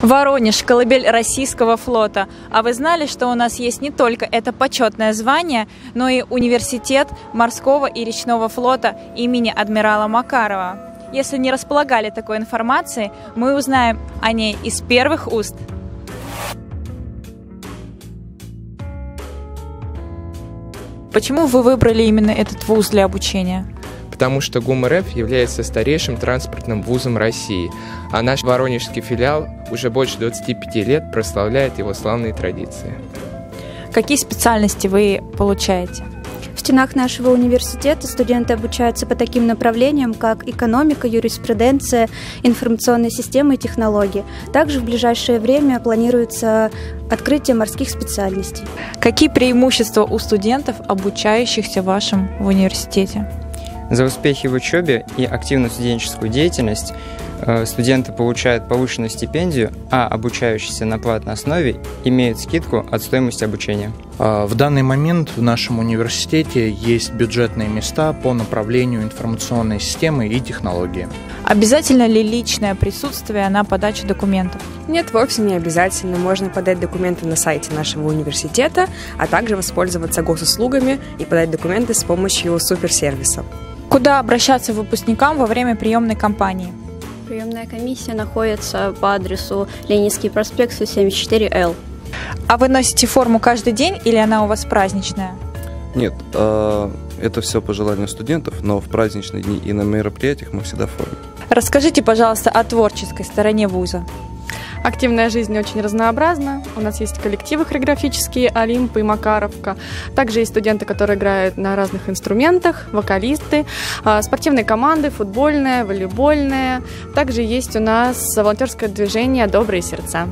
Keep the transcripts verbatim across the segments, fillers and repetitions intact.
Воронеж – колыбель российского флота. А вы знали, что у нас есть не только это почетное звание, но и университет морского и речного флота имени адмирала Макарова? Если не располагали такой информацией, мы узнаем о ней из первых уст. Почему вы выбрали именно этот вуз для обучения? Потому что ГУМ-РФ является старейшим транспортным вузом России, а наш воронежский филиал уже больше двадцати пяти лет прославляет его славные традиции. Какие специальности вы получаете? В стенах нашего университета студенты обучаются по таким направлениям, как экономика, юриспруденция, информационные системы и технологии. Также в ближайшее время планируется открытие морских специальностей. Какие преимущества у студентов, обучающихся в вашем университете? За успехи в учебе и активную студенческую деятельность студенты получают повышенную стипендию, а обучающиеся на платной основе имеют скидку от стоимости обучения. В данный момент в нашем университете есть бюджетные места по направлению информационной системы и технологии. Обязательно ли личное присутствие на подаче документов? Нет, вовсе не обязательно. Можно подать документы на сайте нашего университета, а также воспользоваться госуслугами и подать документы с помощью суперсервиса. Куда обращаться выпускникам во время приемной кампании? Приемная комиссия находится по адресу Ленинский проспект сто семьдесят четыре Л. А вы носите форму каждый день или она у вас праздничная? Нет, э, это все по желанию студентов, но в праздничные дни и на мероприятиях мы всегда в форме. Расскажите, пожалуйста, о творческой стороне вуза. Активная жизнь очень разнообразна. У нас есть коллективы хореографические, Олимп и Макаровка. Также есть студенты, которые играют на разных инструментах, вокалисты, спортивные команды, футбольная, волейбольная. Также есть у нас волонтерское движение «Добрые сердца».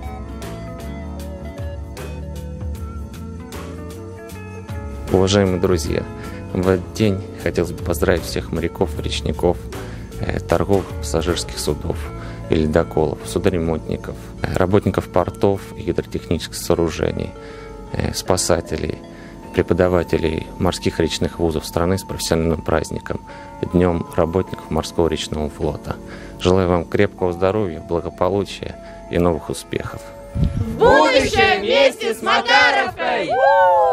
Уважаемые друзья, в этот день хотелось бы поздравить всех моряков, речников, торговых пассажирских судов и ледоколов, судоремонтников, работников портов и гидротехнических сооружений, спасателей, преподавателей морских речных вузов страны с профессиональным праздником – Днем работников морского речного флота. Желаю вам крепкого здоровья, благополучия и новых успехов. В будущем вместе с Макаровкой!